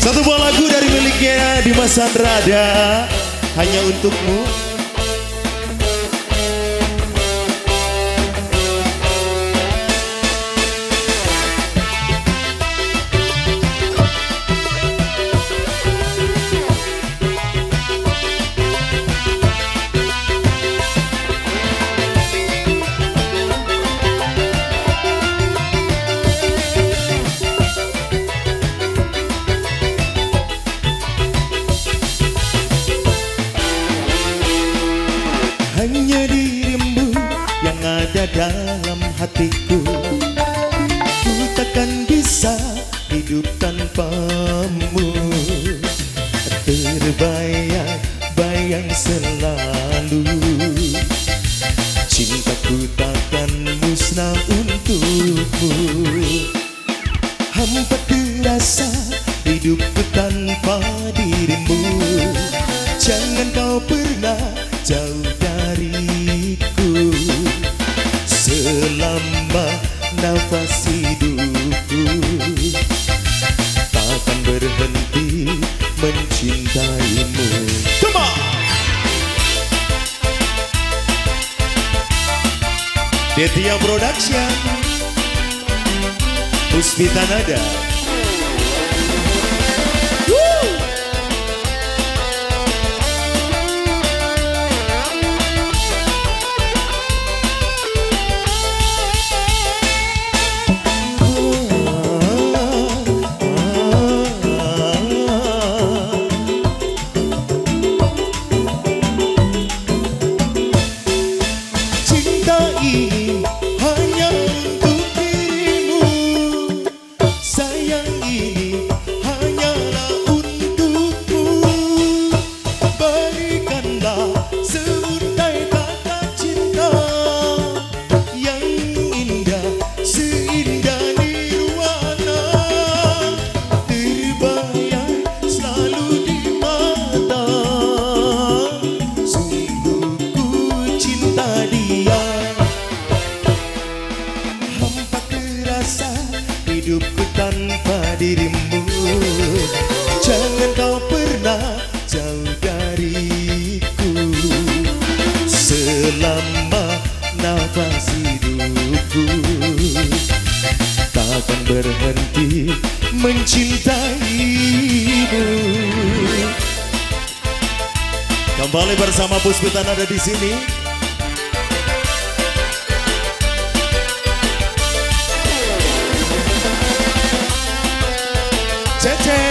Satu buah lagu dari miliknya Dimas Sandrada, hanya untukmu. Hanya dirimu yang ada dalam hatiku. Ku takkan bisa hidup tanpamu. Terbayang-bayang selalu. Cintaku takkan musnah untukmu. Hampa terasa hidupku tanpa dirimu. Jangan kau pernah jauh dariku. Selama nafas hidupku, takkan berhenti mencintaimu. Come on! Detia Production, Puspita Nada. Ini hanya untuk dirimu, sayang ini hanyalah untukmu. Berikanlah seuntai kata cinta yang indah, seindah nirwana. Terbayang selalu di mata, sungguh ku cinta dia. Hidupku tanpa dirimu. Jangan kau pernah jauh dariku. Selama nafas hidupku, takkan berhenti mencintaimu. Kembali bersama Puspita Nada di sini. Cece.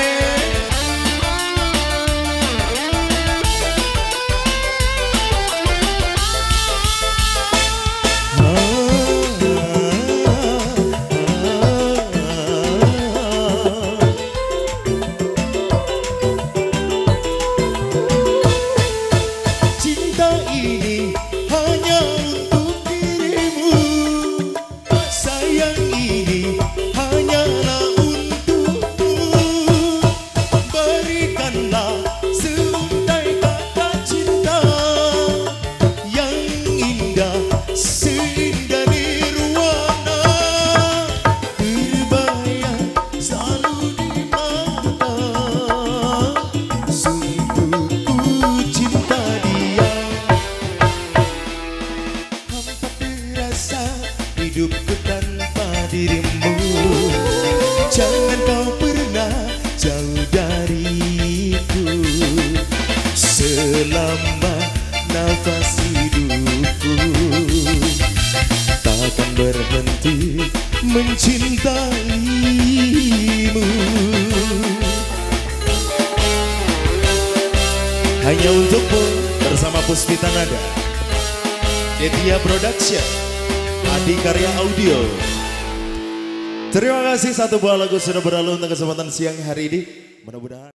Cinta ini hanya untuk dirimu, sayang ini hanyalah seuntai kata cinta yang indah, seindah nirwana. Terbayang selalu di mata, sungguh ku cinta dia. Hampa terasa hidupku tanpa dirimu. Jangan kau pernah jauh dariku. Selama nafas hidupku, takkan berhenti mencintaimu. Hanya untukmu bersama Puspita Nada, Detia Production, Adi Karya Audio. Terima kasih, satu buah lagu sudah berlalu untuk kesempatan siang hari ini. Mudah-mudahan